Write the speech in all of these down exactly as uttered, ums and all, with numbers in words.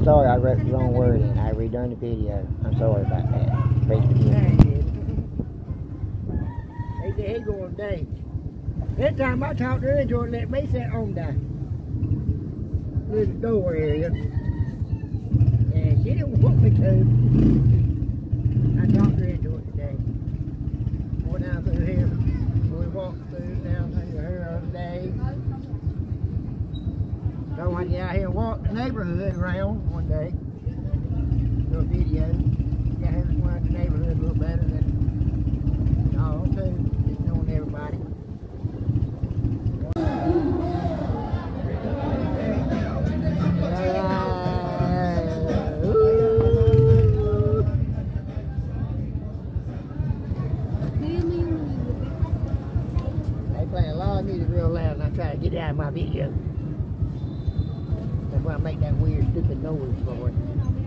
I'm sorry I wrote the wrong word in. I redone the video. I'm sorry about that. Please forgive me. They said he going day. That time I talked to her, George let me sit on the little door area. And she didn't want me to. I talked to her into it today. Went down through here. We walked through down through here the other day. So I went out here and walked the neighborhood around one day. Do a video. Got here and went the neighborhood a little better than all too. Just knowing everybody. Try to get it out of my video. That's why I make that weird stupid noise for it.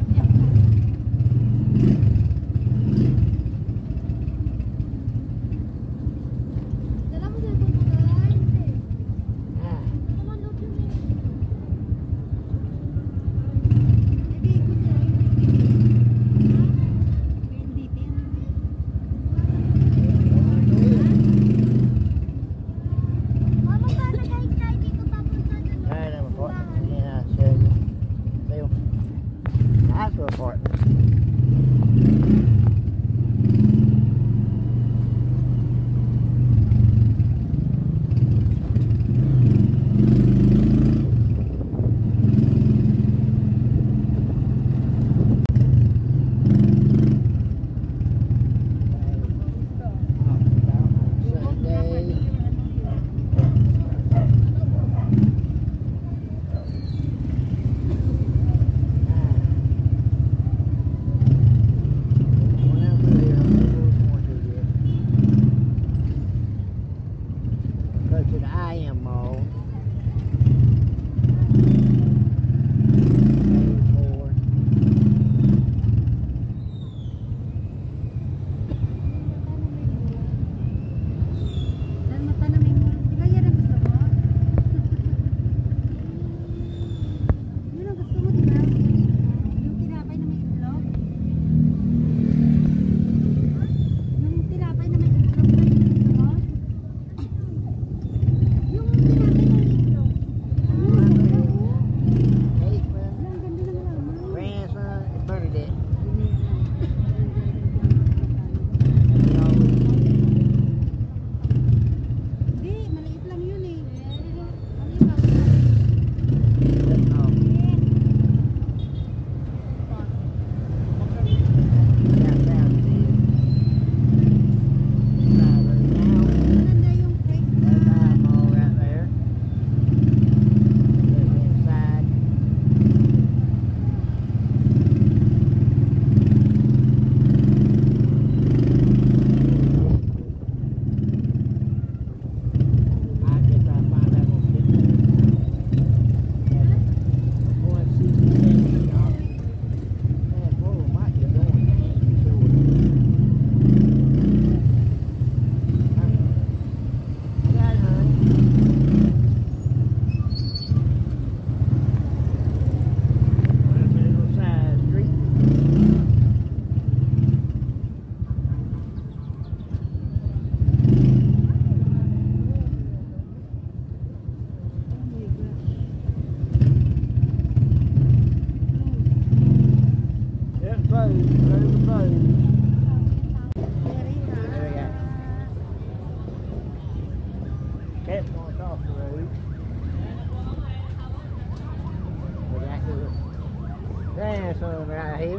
Grandson right here.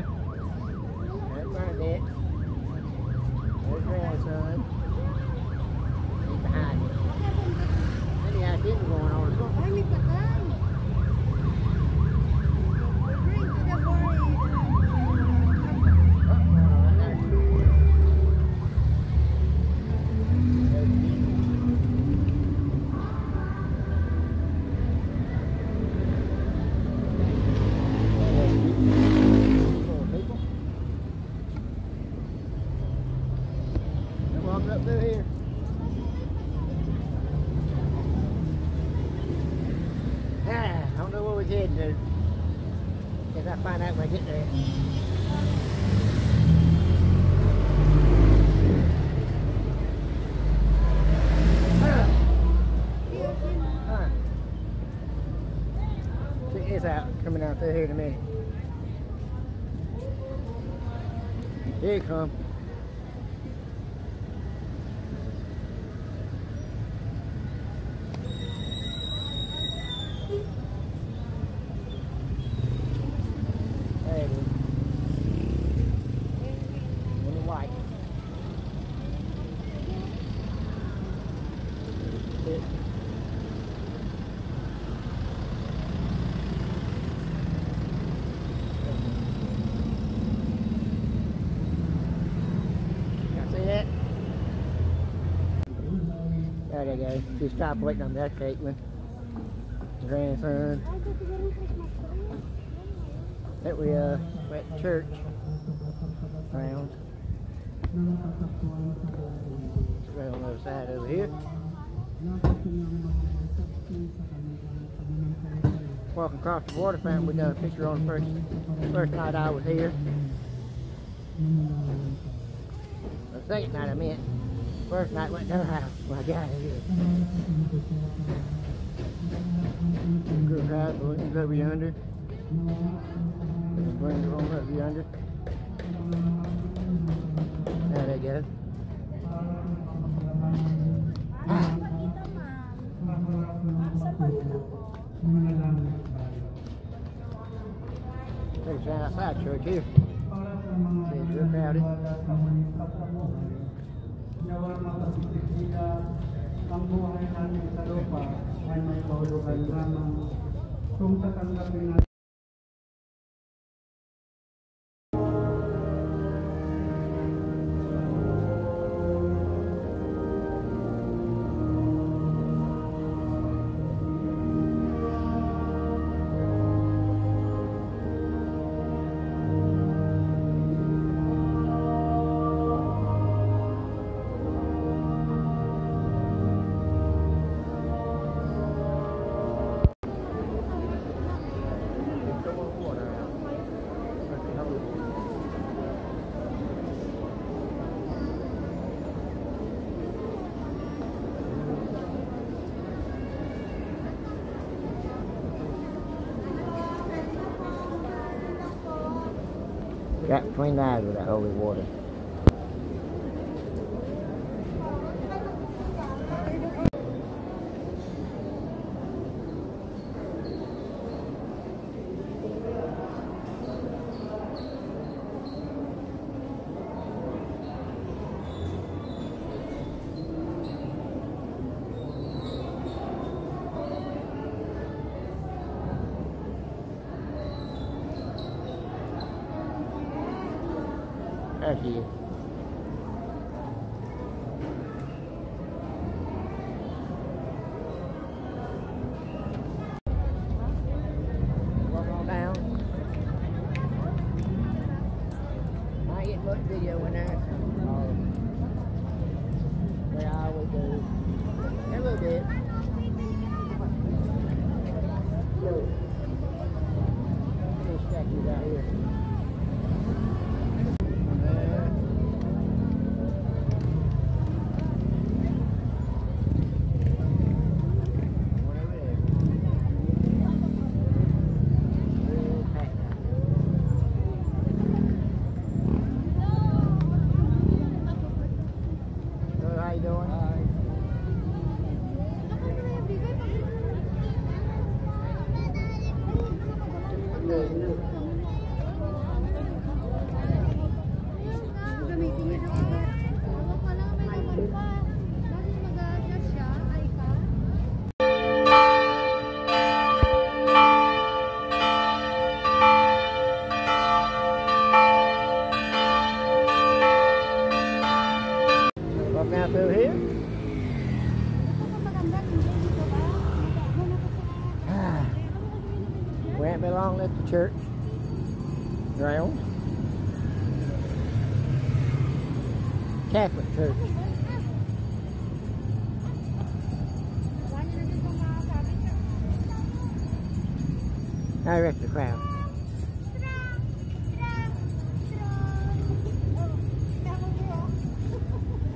That's Bernadette. There's grandson. He's behind me. Any activity going on or something? Up through here. Ah, I don't know what we're heading to. Guess I'll find out when I get there. Alright. Check this out, coming out through here in a minute. Here it comes. There it is. In the white. It. There they go. She stopped waiting on that Caitlin. Grandson. That we uh went to church grounds. Right on the other side over here. Walking across the water fountain, we got a picture on the first first night I was here. The second night I meant. First night went to her house. My God, it is. Good crowd, but it's over yonder. Bring it on over yonder. There they go. Ah. Pretty stand outside church here. See, it's real crowded. Ang buhay natin sa lupa ay may kahulugan lamang kung tatanggapin natin. Got between eyes with that holy water. There she is. Walk on down. I ain't getting much video in there. Oh. But I always do. A little bit. These statues out here. Now through here. Ah, we ain't been long at the church ground. Catholic church. I reckon the crowd.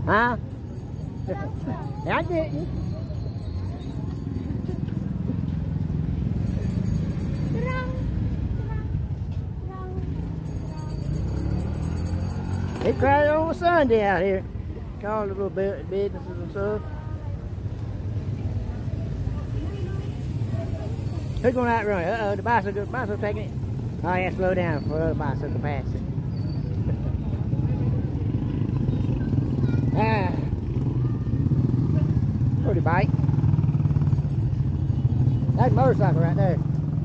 Huh? I didn't. They cried on Sunday out here. Called a little bit businesses and stuff. Who's going to outrun it? Uh oh, the bicycle, the bicycle taking it. Oh yeah, slow down for the other bicycle to pass it. Ah. Pretty bike. That's a motorcycle right there.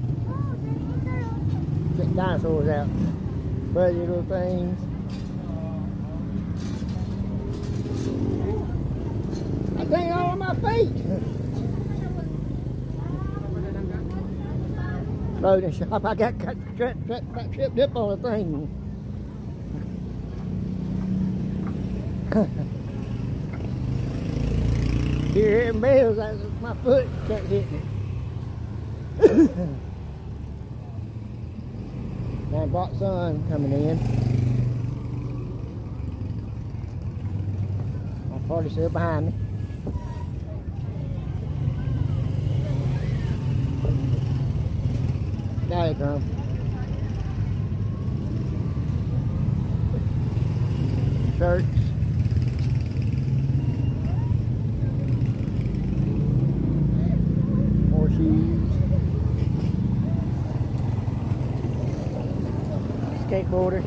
Getting dinosaurs out. Fuzzy little things. That thing all on my feet. Loading shop. I got cut, tripped, tripped, tripped, tripped up on the thing. You're hearing bells, that's my foot kept hitting it. Now bought sun coming in. My party's still behind me. There you go. Shirts. More shoes. Skateboarder.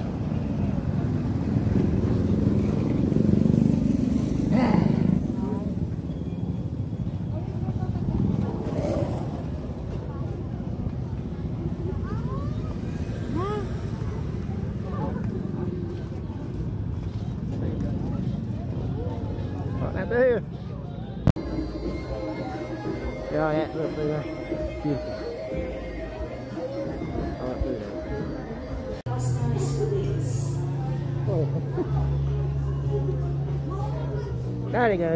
There. Yeah, that look there. Beautiful. Oh, there. Oh. There you go.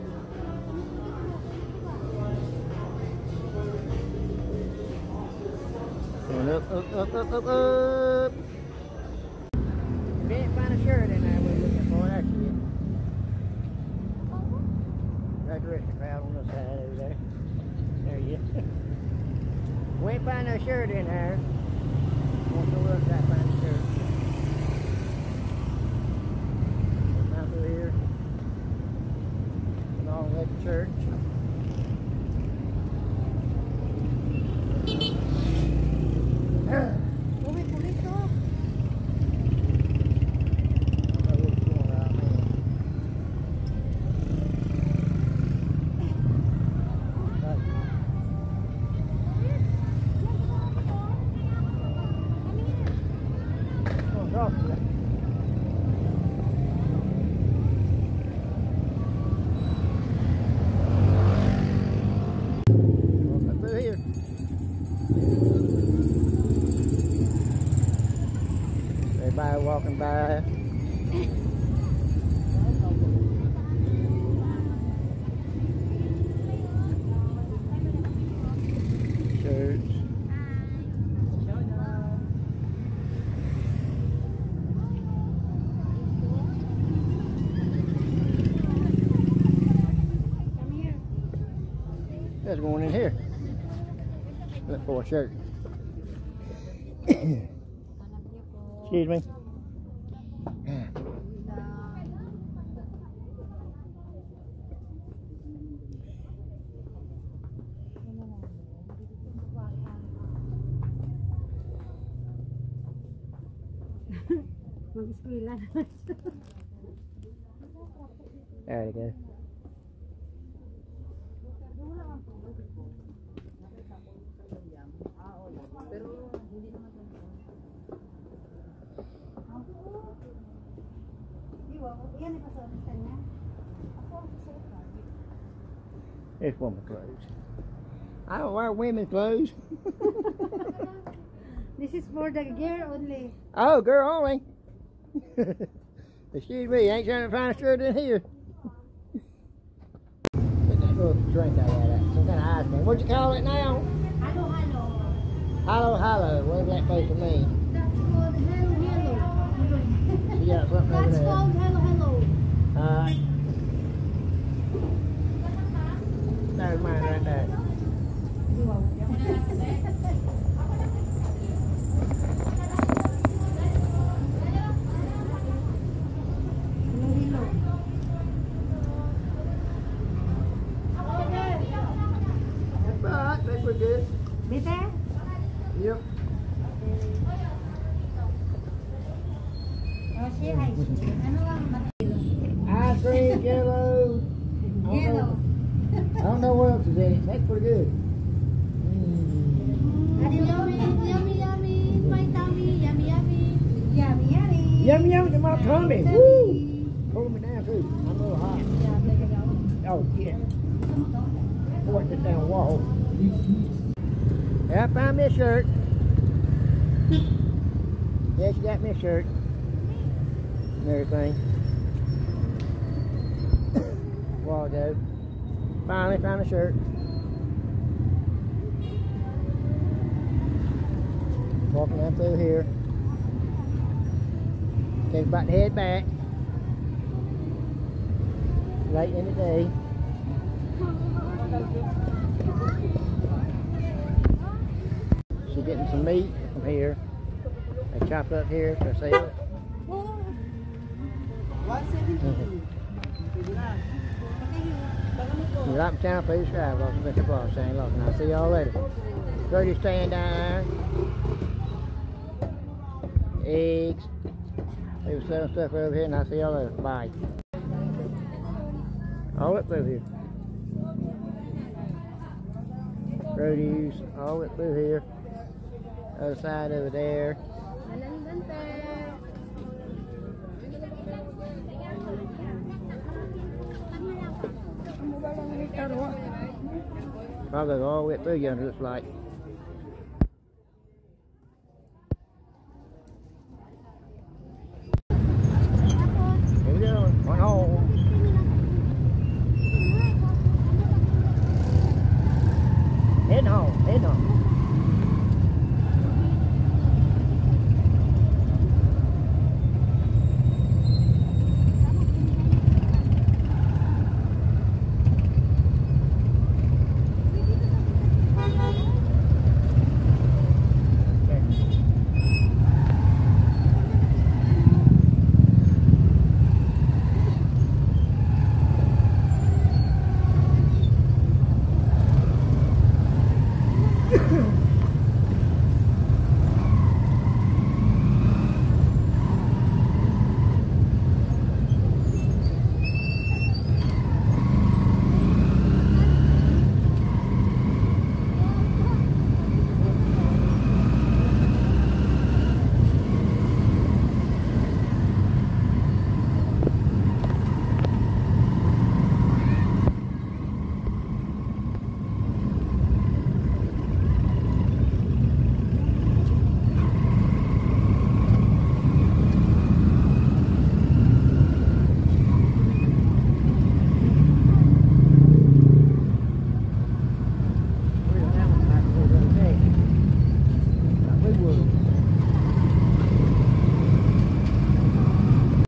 Going up, up, up, up, up, up. Didn't find a shirt in there we're looking for, that's it. There's the rest of the crowd on the side over there. There you go. We ain't find no shirt in there. Won't go up try to find a shirt. Down through here. Along with the church. Everybody walking by. Shirts. There's one in here. Look for a shirt. Excuse me. There you go. It's women's clothes. I don't wear women's clothes. This is for the girl only. Oh, girl only. Excuse me, ain't trying to find a shirt in here. Get that little drink out of that. Some kind of ice cream. What'd you call it now? Hello, hello. Hello, hello. What does that supposed to mean? That's called hello, hello. You got something over That's there. called hello, hello. Oh, Alright. There's mine right there. That's alright, I think we're good. Bitte? Yep. Oh, si ice cream. Ano ang matilo? Ice cream, jello. I don't Yellow. know- I don't know what else is in it. That's pretty good. Mm. Yummy, yummy, yummy, yummy. My tummy, yummy, yummy. Yummy, yummy. Yum yum to my tummy. Woo! Pull me down too. I'm a little hot. Yeah, there you go. Oh yeah. Point this down wall. Yeah, I found me a shirt. Yeah, she got me a shirt. And everything. A while ago. Finally found a shirt. Walking down through here. Okay, about to head back. Late in the day. She's getting some meat from here. They chop up here to sell it. You like my channel, please subscribe. Also, Mister Boss saying hello. And I'll see y'all later. Gertie's staying down there. Eggs. They were selling stuff over here, and I'll see y'all later. Bye. All up through here. Produce, all up through here. Other side over there. Probably go all the way through yonder, looks like.